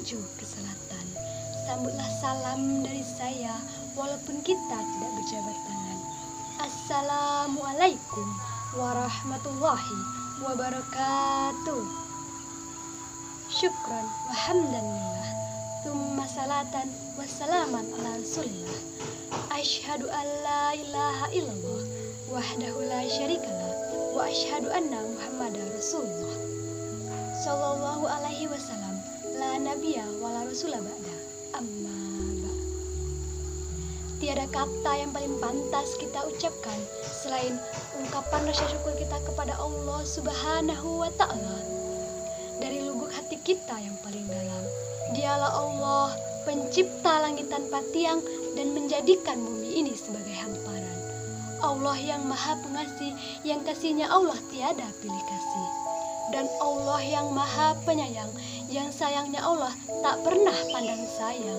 menuju ke selatan. Sambutlah salam dari saya, walaupun kita tidak berjabat tangan. Assalamualaikum warahmatullahi wabarakatuh. Syukran wa hamdanillah, thumma salatan wa salaman ala rasulillah. Asyhadu an la ilaha illallah wahdahu la syarikalah wa asyhadu anna muhammadar rasulullah sallallahu alaihi wasallam. La nabiyya wa la rasula ba'da, amma ba'. Tiada kata yang paling pantas kita ucapkan selain ungkapan rasa syukur kita kepada Allah Subhanahu wa ta'ala dari lubuk hati kita yang paling dalam. Dialah Allah, pencipta langit tanpa tiang dan menjadikan bumi ini sebagai hamparan. Allah yang maha pengasih, yang kasihnya Allah tiada pilih kasih. Dan Allah yang maha penyayang, yang sayangnya Allah tak pernah pandang sayang.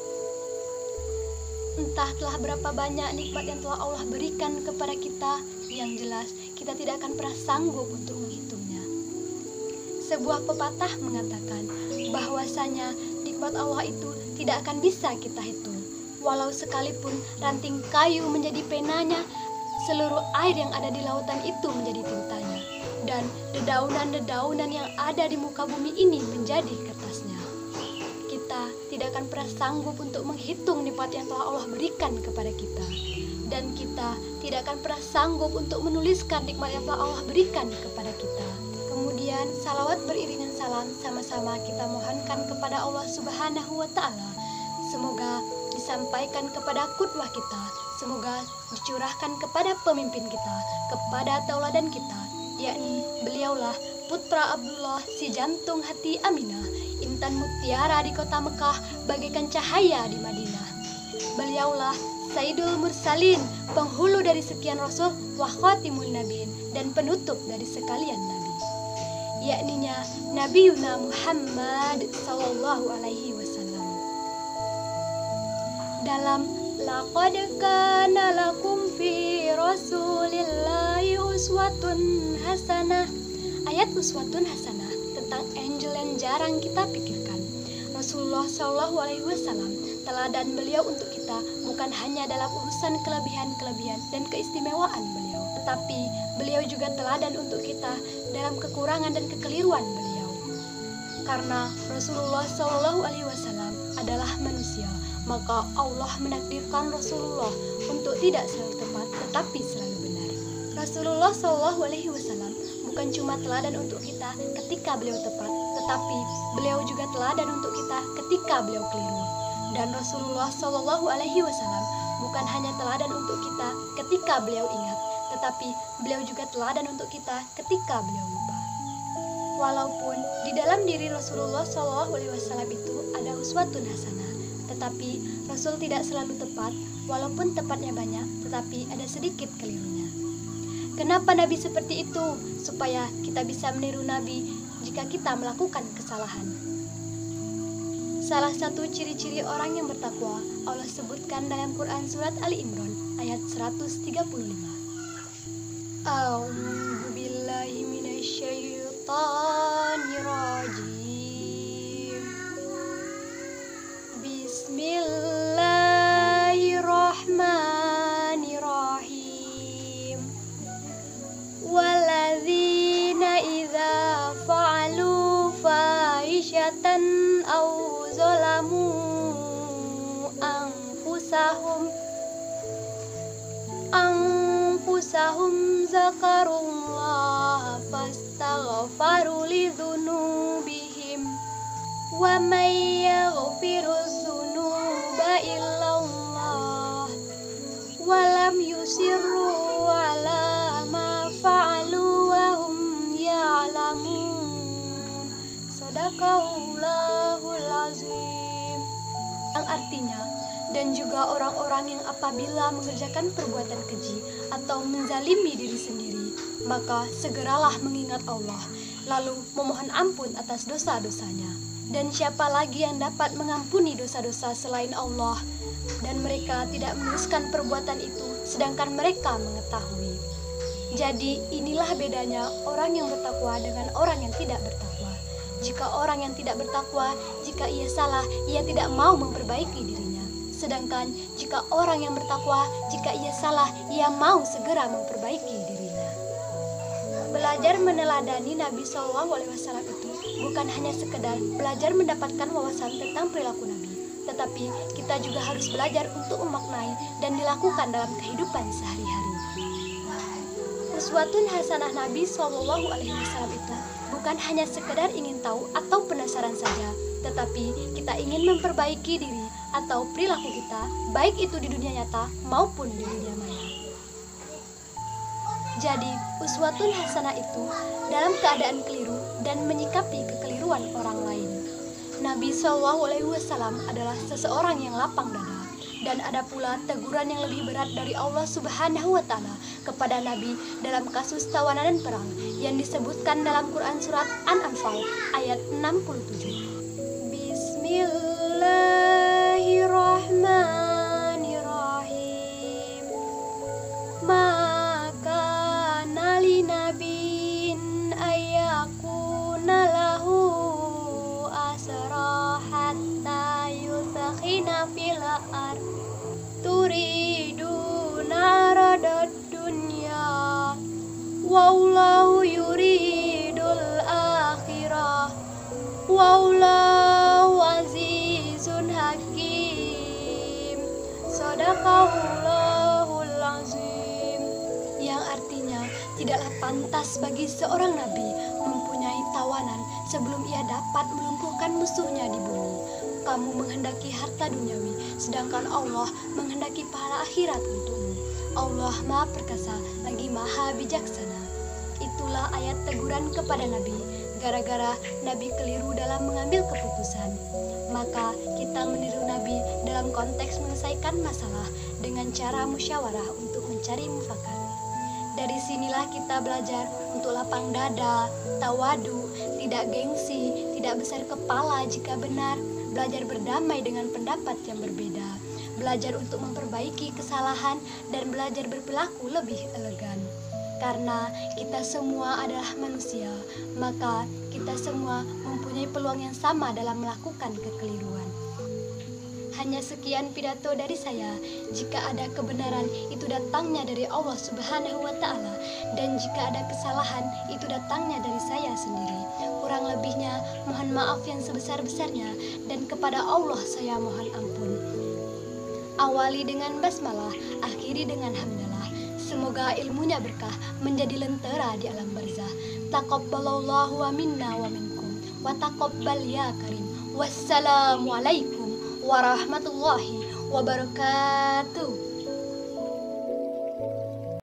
Entah telah berapa banyak nikmat yang telah Allah berikan kepada kita, yang jelas kita tidak akan pernah sanggup untuk menghitungnya. Sebuah pepatah mengatakan bahwasanya nikmat Allah itu tidak akan bisa kita hitung. Walau sekalipun ranting kayu menjadi penanya, seluruh air yang ada di lautan itu menjadi tintanya, dan dedaunan-dedaunan yang ada di muka bumi ini menjadi kertasnya. Kita tidak akan pernah sanggup untuk menghitung nikmat yang telah Allah berikan kepada kita, dan kita tidak akan pernah sanggup untuk menuliskan nikmat yang telah Allah berikan kepada kita. Kemudian salawat beriringan salam sama-sama kita mohonkan kepada Allah Subhanahu wa ta'ala. Semoga disampaikan kepada qudwah kita, semoga dicurahkan kepada pemimpin kita, kepada tauladan kita, yakni beliaulah putra Abdullah, si jantung hati Aminah, intan mutiara di kota Mekah, bagaikan cahaya di Madinah. Beliaulah Sayyidul Mursalin, penghulu dari sekian rasul, wa khatimul nabiin, dan penutup dari sekalian nabi, yakninya Nabiuna Muhammad sallallahu alaihi wasallam. Dalam laqad kana lakum fi rasulillahi uswatun hasanah, ayat uswatun hasanah tentang angel yang jarang kita pikirkan. Rasulullah sallallahu alaihi wasallam, teladan beliau untuk kita bukan hanya dalam urusan kelebihan-kelebihan dan keistimewaan beliau, tetapi beliau juga teladan untuk kita dalam kekurangan dan kekeliruan beliau. Karena Rasulullah sallallahu alaihi wasallam adalah manusia, maka Allah menakdirkan Rasulullah untuk tidak selalu tepat tetapi selalu benar. Rasulullah sallallahu alaihi wasallam bukan cuma teladan untuk kita ketika beliau tepat, tetapi beliau juga teladan untuk kita ketika beliau keliru. Dan Rasulullah sallallahu alaihi wasallam bukan hanya teladan untuk kita ketika beliau ingat, tetapi beliau juga teladan untuk kita ketika beliau lupa. Walaupun di dalam diri Rasulullah sallallahu alaihi wasallam itu ada uswatun hasanah, tetapi Rasul tidak selalu tepat, walaupun tepatnya banyak, tetapi ada sedikit kelirunya. Kenapa Nabi seperti itu? Supaya kita bisa meniru Nabi jika kita melakukan kesalahan. Salah satu ciri-ciri orang yang bertakwa Allah sebutkan dalam Quran surat Ali Imran ayat 135. A'udzu billahi minasyaitonir rajim. Bismillahirrahmanirrahim. Walladzina idza fa'alu fahishatan aw zalamu anfusahum zakarullah fastaghfaru lidzunubihim wa may yaghfirudz dzunuba illallah wa lam yusirru ala ma fa'alu wa hum ya'lamun. Shadaqallahul azim. Yang artinya, dan juga orang-orang yang apabila mengerjakan perbuatan keji atau menzalimi diri sendiri, maka segeralah mengingat Allah, lalu memohon ampun atas dosa-dosanya. Dan siapa lagi yang dapat mengampuni dosa-dosa selain Allah? Dan mereka tidak menuliskan perbuatan itu, sedangkan mereka mengetahui. Jadi inilah bedanya orang yang bertakwa dengan orang yang tidak bertakwa. jika orang yang tidak bertakwa, jika ia salah, ia tidak mau memperbaiki dirinya. Sedangkan jika orang yang bertakwa, jika ia salah, ia mau segera memperbaiki dirinya. Belajar meneladani Nabi SAW itu bukan hanya sekedar belajar mendapatkan wawasan tentang perilaku Nabi, tetapi kita juga harus belajar untuk memaknai dan dilakukan dalam kehidupan sehari-hari. Uswatun hasanah Nabi SAW itu bukan hanya sekedar ingin tahu atau penasaran saja, tetapi kita ingin memperbaiki diri atau perilaku kita, baik itu di dunia nyata maupun di dunia maya. Jadi, uswatun hasanah itu dalam keadaan keliru dan menyikapi kekeliruan orang lain. Nabi SAW adalah seseorang yang lapang dada, dan ada pula teguran yang lebih berat dari Allah Subhanahu wa Ta'ala kepada Nabi dalam kasus tawanan dan perang yang disebutkan dalam Quran surat An-Anfal ayat 67. Bismillahirrahmanirrahim. Maka nali nabiin ayakuna lahu asra hatta yusakhina fil ard turiduna radad dunya wallahu yuridul akhirah wallahu azizun hakim. Shadaqallahul azim. Yang artinya, tidaklah pantas bagi seorang nabi mempunyai tawanan sebelum ia dapat melumpuhkan musuhnya di bumi. Kamu menghendaki harta duniawi, sedangkan Allah menghendaki pahala akhirat untukmu. Allah Maha Perkasa lagi Maha Bijaksana. Itulah ayat teguran kepada Nabi, gara-gara Nabi keliru dalam mengambil keputusan. Maka kita meniru Nabi dalam konteks menyelesaikan masalah dengan cara musyawarah untuk mencari mufakat. Dari sinilah kita belajar untuk lapang dada, tawadu, tidak gengsi, tidak besar kepala jika benar, belajar berdamai dengan pendapat yang berbeda, belajar untuk memperbaiki kesalahan, dan belajar berperilaku lebih elegan. Karena kita semua adalah manusia, maka kita semua mempunyai peluang yang sama dalam melakukan kekeliruan. Hanya sekian pidato dari saya. Jika ada kebenaran, itu datangnya dari Allah Subhanahu wa Ta'ala, dan jika ada kesalahan, itu datangnya dari saya sendiri. Kurang lebihnya, mohon maaf yang sebesar-besarnya, dan kepada Allah saya mohon ampun. Awali dengan basmalah, akhiri dengan hamdalah. Semoga ilmunya berkah, menjadi lentera di alam barzah. Taqabbalallahu wa minna wa minkum, wa taqabbal ya karim. Wassalamualaikum warahmatullahi wabarakatuh.